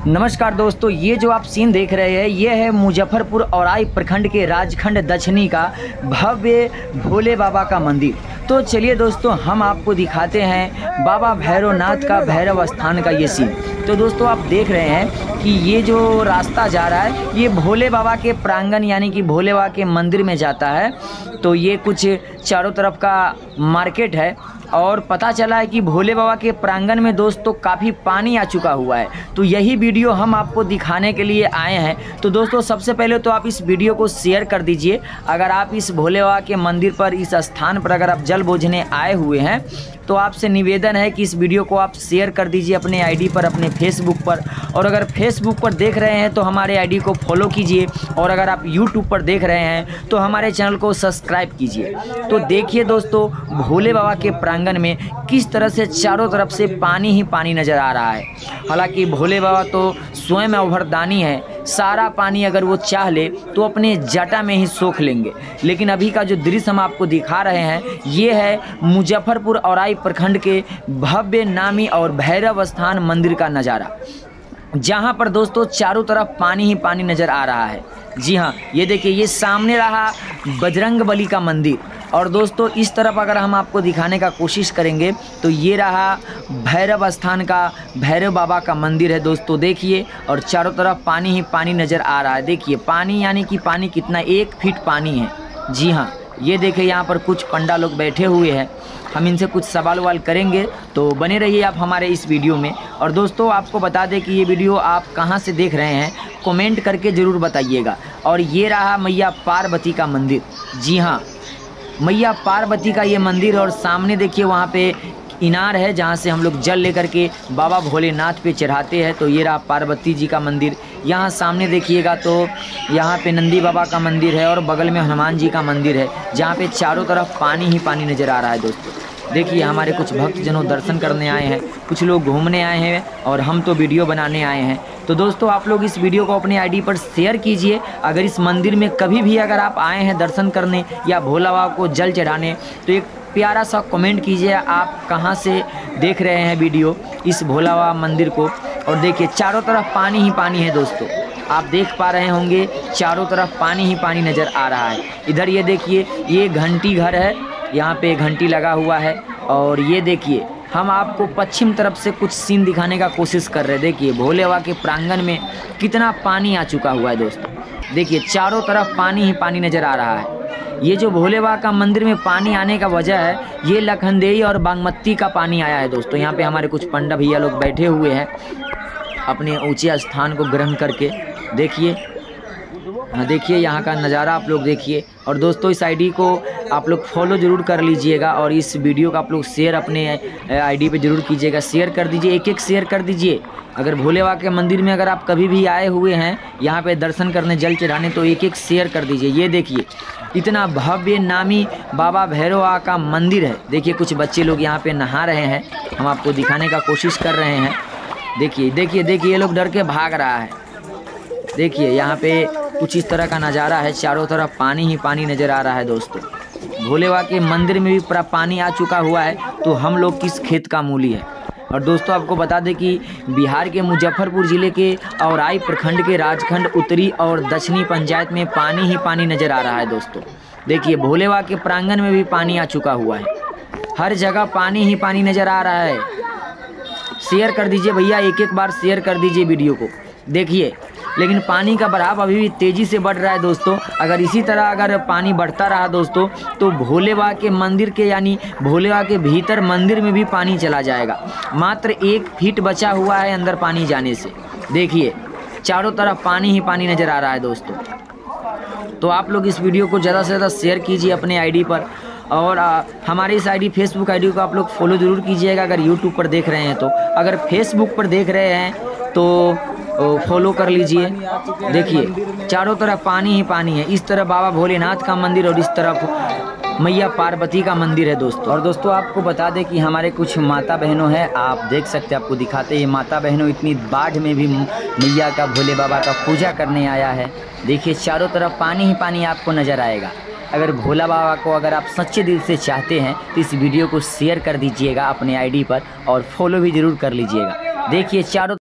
नमस्कार दोस्तों, ये जो आप सीन देख रहे हैं ये है मुजफ्फरपुर औराई प्रखंड के राजखंड दक्षिणी का भव्य भोले बाबा का मंदिर। तो चलिए दोस्तों, हम आपको दिखाते हैं बाबा भैरवनाथ का भैरव स्थान का ये सीन। तो दोस्तों आप देख रहे हैं कि ये जो रास्ता जा रहा है ये भोले बाबा के प्रांगण यानी कि भोले बाबा के मंदिर में जाता है। तो ये कुछ चारों तरफ का मार्केट है और पता चला है कि भोले बाबा के प्रांगण में दोस्तों काफ़ी पानी आ चुका हुआ है। तो यही वीडियो हम आपको दिखाने के लिए आए हैं। तो दोस्तों सबसे पहले तो आप इस वीडियो को शेयर कर दीजिए। अगर आप इस भोले बाबा के मंदिर पर, इस स्थान पर अगर आप जल बोझने आए हुए हैं तो आपसे निवेदन है कि इस वीडियो को आप शेयर कर दीजिए अपने आईडी पर, अपने फेसबुक पर। और अगर फेसबुक पर देख रहे हैं तो हमारे आईडी को फॉलो कीजिए, और अगर आप यूट्यूब पर देख रहे हैं तो हमारे चैनल को सब्सक्राइब कीजिए। तो देखिए दोस्तों, भोले बाबा के प्रांगण में किस तरह से चारों तरफ से पानी ही पानी नज़र आ रहा है। हालांकि भोले बाबा तो स्वयं अभरदानी है, सारा पानी अगर वो चाह ले तो अपने जटा में ही सोख लेंगे। लेकिन अभी का जो दृश्य हम आपको दिखा रहे हैं ये है मुजफ्फरपुर औराई प्रखंड के भव्य नामी और भैरव स्थान मंदिर का नज़ारा, जहाँ पर दोस्तों चारों तरफ पानी ही पानी नज़र आ रहा है। जी हाँ, ये देखिए, ये सामने रहा बजरंगबली का मंदिर। और दोस्तों इस तरफ अगर हम आपको दिखाने का कोशिश करेंगे तो ये रहा भैरव स्थान का भैरव बाबा का मंदिर है दोस्तों। देखिए, और चारों तरफ पानी ही पानी नज़र आ रहा है। देखिए पानी, यानी कि पानी कितना, 1 फीट पानी है। जी हाँ, ये देखिए यहाँ पर कुछ पंडा लोग बैठे हुए हैं। हम इनसे कुछ सवाल वाल करेंगे, तो बने रहिए आप हमारे इस वीडियो में। और दोस्तों आपको बता दें कि ये वीडियो आप कहाँ से देख रहे हैं कमेंट करके ज़रूर बताइएगा। और ये रहा मैया पार्वती का मंदिर। जी हाँ, मैया पार्वती का ये मंदिर। और सामने देखिए वहाँ पे इनार है जहाँ से हम लोग जल लेकर के बाबा भोलेनाथ पे चढ़ाते हैं। तो ये रहा पार्वती जी का मंदिर। यहाँ सामने देखिएगा तो यहाँ पे नंदी बाबा का मंदिर है और बगल में हनुमान जी का मंदिर है, जहाँ पे चारों तरफ पानी ही पानी नज़र आ रहा है दोस्तों। देखिए हमारे कुछ भक्तजनों दर्शन करने आए हैं, कुछ लोग घूमने आए हैं और हम तो वीडियो बनाने आए हैं। तो दोस्तों आप लोग इस वीडियो को अपने आईडी पर शेयर कीजिए। अगर इस मंदिर में कभी भी अगर आप आए हैं दर्शन करने या भोला बाबा को जल चढ़ाने तो एक प्यारा सा कमेंट कीजिए आप कहाँ से देख रहे हैं वीडियो, इस भोला बाबा मंदिर को। और देखिए चारों तरफ पानी ही पानी है दोस्तों, आप देख पा रहे होंगे चारों तरफ पानी ही पानी नज़र आ रहा है। इधर ये देखिए, ये घंटी घर है, यहाँ पे घंटी लगा हुआ है। और ये देखिए हम आपको पश्चिम तरफ से कुछ सीन दिखाने का कोशिश कर रहे हैं। देखिए भोले बाबा के प्रांगण में कितना पानी आ चुका हुआ है दोस्तों। देखिए चारों तरफ पानी ही पानी नज़र आ रहा है। ये जो भोले बाबा का मंदिर में पानी आने का वजह है, ये लखनदेई और बागमती का पानी आया है दोस्तों। यहाँ पे हमारे कुछ पंडा भैया लोग बैठे हुए हैं अपने ऊंचे स्थान को ग्रहण करके। देखिए, हाँ देखिए यहाँ का नज़ारा आप लोग देखिए। और दोस्तों इस आईडी को आप लोग फॉलो ज़रूर कर लीजिएगा और इस वीडियो का आप लोग शेयर अपने आईडी पे ज़रूर कीजिएगा। शेयर कर दीजिए, एक शेयर कर दीजिए। अगर भोले बाबा के मंदिर में अगर आप कभी भी आए हुए हैं यहाँ पे दर्शन करने, जल चढ़ाने, तो एक शेयर कर दीजिए। ये देखिए इतना भव्य नामी बाबा भैरव बाबा का मंदिर है। देखिए कुछ बच्चे लोग यहाँ पे नहा रहे हैं, हम आपको दिखाने का कोशिश कर रहे हैं। देखिए देखिए देखिए, ये लोग डर के भाग रहा है। देखिए यहाँ पे कुछ इस तरह का नज़ारा है, चारों तरफ पानी ही पानी नज़र आ रहा है दोस्तों। भोले बाबा के मंदिर में भी पूरा पानी आ चुका हुआ है, तो हम लोग किस खेत का मूली है। और दोस्तों आपको बता दें कि बिहार के मुजफ्फरपुर ज़िले के औराई प्रखंड के राजखंड उत्तरी और दक्षिणी पंचायत में पानी ही पानी नज़र आ रहा है दोस्तों। देखिए भोले बाबा के प्रांगण में भी पानी आ चुका हुआ है, हर जगह पानी ही पानी नज़र आ रहा है। शेयर कर दीजिए भैया, एक बार शेयर कर दीजिए वीडियो को। देखिए लेकिन पानी का बहाव अभी भी तेज़ी से बढ़ रहा है दोस्तों। अगर इसी तरह अगर पानी बढ़ता रहा दोस्तों तो भोले बाबा के मंदिर के, यानी भोले बाबा के भीतर मंदिर में भी पानी चला जाएगा। मात्र 1 फीट बचा हुआ है अंदर पानी जाने से। देखिए चारों तरफ पानी ही पानी नज़र आ रहा है दोस्तों। तो आप लोग इस वीडियो को ज़्यादा से ज़्यादा शेयर कीजिए अपने आईडी पर। और हमारे इस आईडी फेसबुक आईडी को आप लोग फॉलो ज़रूर कीजिएगा अगर यूट्यूब पर देख रहे हैं तो। अगर फेसबुक पर देख रहे हैं तो फॉलो कर लीजिए। देखिए चारों तरफ पानी ही पानी है। इस तरफ बाबा भोलेनाथ का मंदिर और इस तरफ मैया पार्वती का मंदिर है दोस्तों। और दोस्तों आपको बता दें कि हमारे कुछ माता बहनों हैं, आप देख सकते हैं, आपको दिखाते हैं। ये माता बहनों इतनी बाढ़ में भी मैया का, भोले बाबा का पूजा करने आया है। देखिए चारों तरफ पानी ही पानी आपको नज़र आएगा। अगर भोला बाबा को अगर आप सच्चे दिल से चाहते हैं तो इस वीडियो को शेयर कर दीजिएगा अपने आईडी पर और फॉलो भी ज़रूर कर लीजिएगा। देखिए चारों